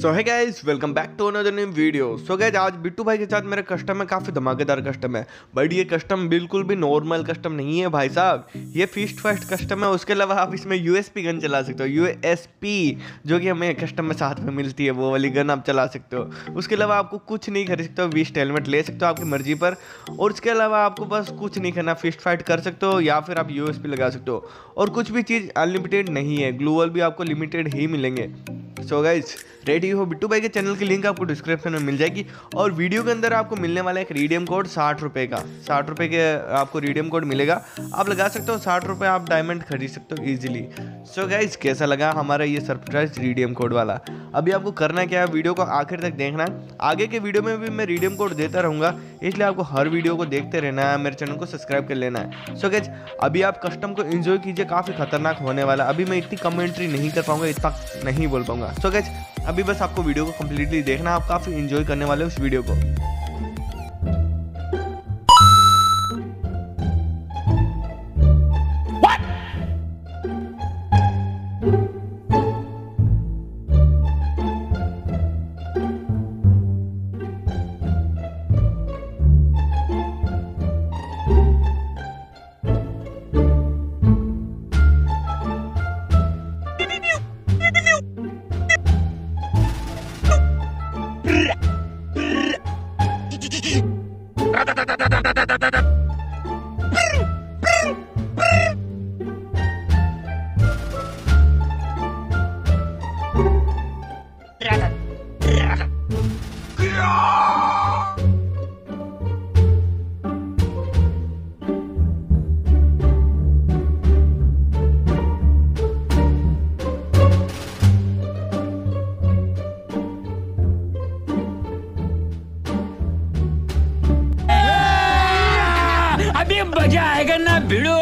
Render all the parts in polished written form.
So hey guys, welcome back to another new video. So guys, आज बिट्टू भाई के साथ मेरा कस्टम है, काफ़ी धमाकेदार कस्टम है। बट ये कस्टम बिल्कुल भी नॉर्मल कस्टम नहीं है भाई साहब, ये फीस्ट फर्स्ट कस्टम है। उसके अलावा आप इसमें यूएसपी गन चला सकते हो, यूएसपी जो कि हमें कस्टम में साथ में मिलती है, वो वाली गन आप चला सकते हो। उसके अलावा आपको कुछ नहीं खरीद सकते हो, 20 हेलमेट ले सकते हो आपकी मर्जी पर। और उसके अलावा आपको बस कुछ नहीं करना, फिस्ट फाइट कर सकते हो या फिर आप यूएसपी लगा सकते हो। और कुछ भी चीज़ अनलिमिटेड नहीं है, ग्लूवल भी आपको लिमिटेड ही मिलेंगे। सो गाइस, रेडी हो? बिट्टू भाई के चैनल की लिंक आपको डिस्क्रिप्शन में मिल जाएगी। और वीडियो के अंदर आपको मिलने वाला है एक रिडीम कोड 60 रुपये का। 60 रुपये के आपको रिडीम कोड मिलेगा, आप लगा सकते हो। 60 रुपये आप डायमंड खरीद सकते हो ईजिली। सो गाइस, कैसा लगा हमारा ये सरप्राइज रिडीम कोड वाला? अभी आपको करना क्या है, वीडियो को आखिर तक देखना है। आगे के वीडियो में भी मैं रिडीम कोड देता रहूँगा, इसलिए आपको हर वीडियो को देखते रहना है, मेरे चैनल को सब्सक्राइब कर लेना है। सो गाइस, अभी आप कस्टम को एंजॉय कीजिए, काफ़ी खतरनाक होने वाला। अभी मैं इतनी कमेंट्री नहीं कर पाऊंगा, इतना नहीं बोल पाऊंगा। सो गाइस, अभी बस आपको वीडियो को कंप्लीटली देखना, आप काफ़ी एंजॉय करने वाले हो उस वीडियो को। अभी मजा आएगा ना भिड़ो।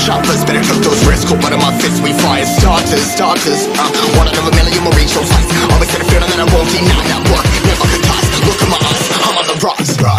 choppers, better cook those risks. Cold butt on my fists, we fire starters. One out of a million, we'll reach those heights. Always had a feeling that I won't deny that work, never could toss. Look in my eyes, I'm on the rocks.